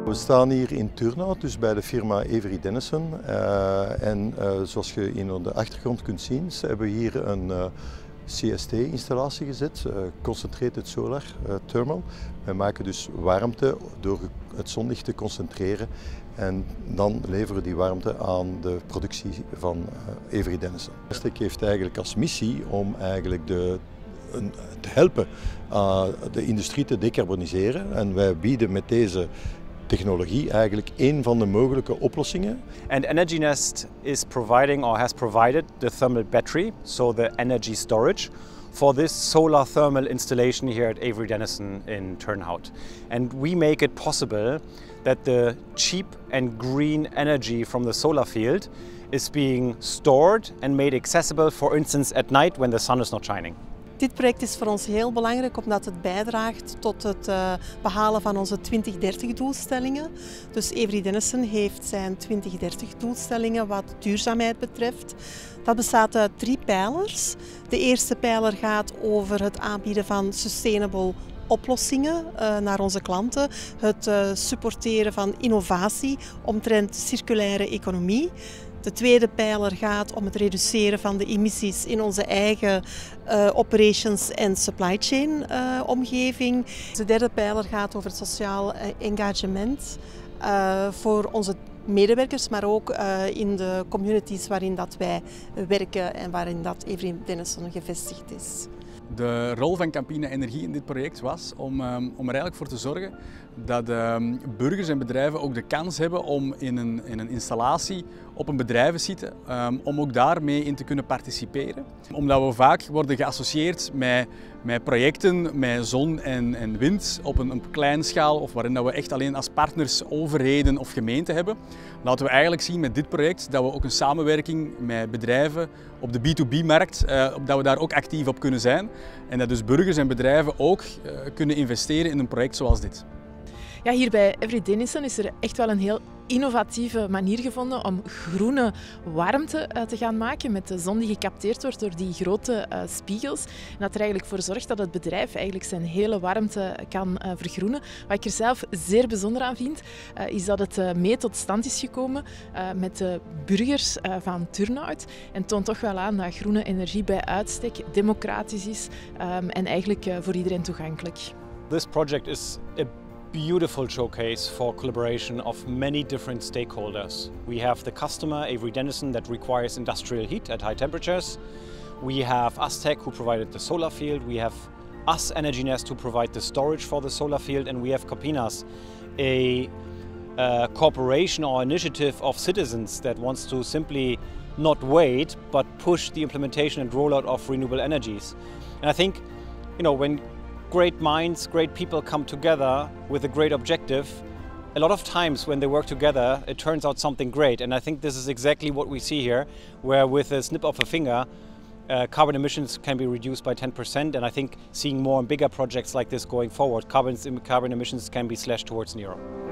We staan hier in Turnhout, dus bij de firma Avery Dennison. Zoals je in de achtergrond kunt zien, hebben we hier een CST-installatie gezet, Concentrated Solar Thermal. We maken dus warmte door het zonlicht te concentreren en dan leveren we die warmte aan de productie van Avery Dennison. Vestek heeft eigenlijk als missie om eigenlijk te helpen de industrie te decarboniseren en wij bieden met deze technologie eigenlijk een van de mogelijke oplossingen. And Energy Nest is providing or has provided the thermal battery, so the energy storage, for this solar thermal installation here at Avery Dennison in Turnhout. And we make it possible that the cheap and green energy from the solar field is being stored and made accessible, for instance at night when the sun is not shining. Dit project is voor ons heel belangrijk omdat het bijdraagt tot het behalen van onze 2030-doelstellingen. Dus Avery Dennison heeft zijn 2030-doelstellingen wat duurzaamheid betreft. Dat bestaat uit 3 pijlers. De eerste pijler gaat over het aanbieden van sustainable oplossingen naar onze klanten. Het supporteren van innovatie omtrent circulaire economie. De tweede pijler gaat om het reduceren van de emissies in onze eigen operations en supply chain omgeving. De derde pijler gaat over het sociaal engagement voor onze medewerkers, maar ook in de communities waarin dat wij werken en waarin dat Avery Dennison gevestigd is. De rol van Campina Energie in dit project was om er eigenlijk voor te zorgen dat burgers en bedrijven ook de kans hebben om in een installatie op een bedrijvensite, om ook daarmee in te kunnen participeren. Omdat we vaak worden geassocieerd met projecten met zon en wind op een kleine schaal of waarin dat we echt alleen als partners overheden of gemeenten hebben. Laten we eigenlijk zien met dit project dat we ook een samenwerking met bedrijven op de B2B-markt, dat we daar ook actief op kunnen zijn. En dat dus burgers en bedrijven ook kunnen investeren in een project zoals dit. Ja, hier bij Avery Dennison is er echt wel een heel innovatieve manier gevonden om groene warmte te gaan maken met de zon die gecapteerd wordt door die grote spiegels. En dat er eigenlijk voor zorgt dat het bedrijf eigenlijk zijn hele warmte kan vergroenen. Wat ik er zelf zeer bijzonder aan vind, is dat het mee tot stand is gekomen met de burgers van Turnhout. En toont toch wel aan dat groene energie bij uitstek democratisch is en eigenlijk voor iedereen toegankelijk. This project is a beautiful showcase for collaboration of many different stakeholders. We have the customer, Avery Dennison, that requires industrial heat at high temperatures. We have Aztec, who provided the solar field. We have us, Energy Nest, who provide the storage for the solar field. And we have Campinas, a corporation or initiative of citizens that wants to simply not wait, but push the implementation and rollout of renewable energies. And I think, when great minds, great people come together with a great objective, a lot of times when they work together, it turns out something great. And I think this is exactly what we see here, where with a snip of a finger, carbon emissions can be reduced by 10%. And I think seeing more and bigger projects like this going forward, carbon emissions can be slashed towards zero.